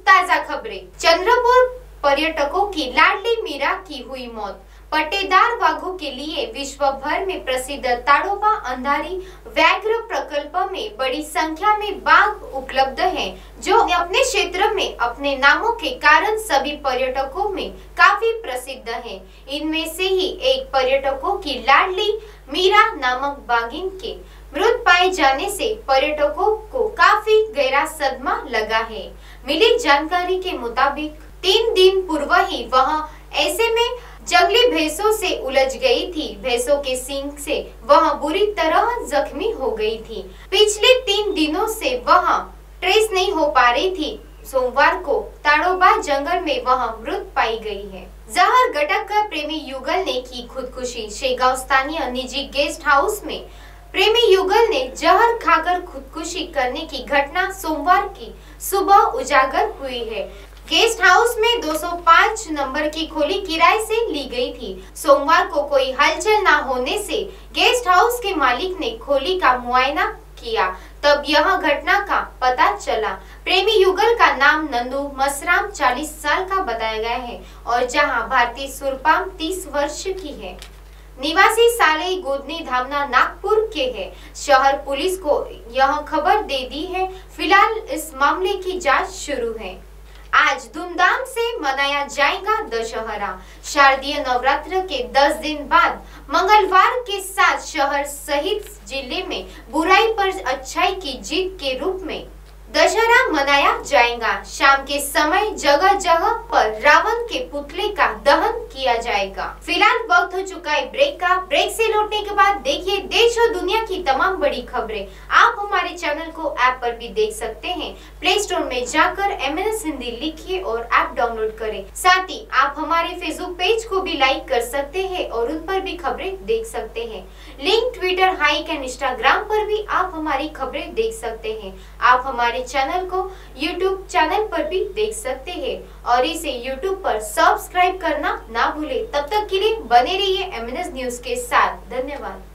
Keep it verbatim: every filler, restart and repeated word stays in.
ताजा खबरें। चंद्रपुर पर्यटकों की लाडली मीरा की हुई मौत। पट्टेदार बाघों के लिए विश्व भर में प्रसिद्ध ताड़ोबा अंधारी व्याघ्र प्रकल्प में बड़ी संख्या में बाघ उपलब्ध हैं, जो अपने क्षेत्र में अपने नामों के कारण सभी पर्यटकों में काफी प्रसिद्ध हैं। इनमें से ही एक पर्यटकों की लाडली मीरा नामक बाघिन के मृत पाए जाने से पर्यटकों को काफी गहरा सदमा लगा है। मिली जानकारी के मुताबिक तीन दिन पूर्व ही वह ऐसे में जंगली भैंसों से उलझ गई थी। भैंसों के सींग से वह बुरी तरह जख्मी हो गई थी। पिछले तीन दिनों से वह ट्रेस नहीं हो पा रही थी। सोमवार को ताड़ोबा जंगल में वह मृत पाई गई है। जहर गटक कर प्रेमी युगल ने की खुदकुशी। शेगांव स्थानीय निजी गेस्ट हाउस में प्रेमी युगल ने जहर खाकर खुदकुशी करने की घटना सोमवार की सुबह उजागर हुई है। गेस्ट हाउस में दो सौ पाँच नंबर की खोली किराए से ली गई थी। सोमवार को कोई हलचल न होने से गेस्ट हाउस के मालिक ने खोली का मुआयना किया, तब यह घटना का पता चला। प्रेमी युगल का नाम नंदू मसराम चालीस साल का बताया गया है और जहां भारती सुरपाम तीस वर्ष की है। निवासी साले गोदनी धामना नागपुर के है। शहर पुलिस को यह खबर दे दी है। फिलहाल इस मामले की जांच शुरू है। आज धूमधाम से मनाया जाएगा दशहरा। शारदीय नवरात्र के दस दिन बाद मंगलवार के साथ शहर सहित जिले में बुराई पर अच्छाई की जीत के रूप में दशहरा मनाया जाएगा। शाम के समय जगह जगह पर रावण के पुतले का दहन किया जाएगा। फिलहाल वक्त हो चुका है ब्रेक का। ब्रेक से लौटने के बाद देखिए देश और दुनिया की तमाम बड़ी खबरें। आप हमारे चैनल को ऐप पर भी देख सकते हैं। प्ले स्टोर में जाकर एम एन एस हिंदी लिखिए और ऐप डाउनलोड करें। साथ ही आप हमारे फेसबुक पेज को भी लाइक कर सकते हैं और उन पर भी खबरें देख सकते हैं। Link Twitter, Hike and Instagram पर भी आप हमारी खबरें देख सकते हैं। आप हमारे चैनल को यूट्यूब चैनल पर भी देख सकते हैं और इसे यूट्यूब पर सब्सक्राइब करना ना भूले। तब तक के लिए बने रहिए एम एन एस न्यूज के साथ। धन्यवाद।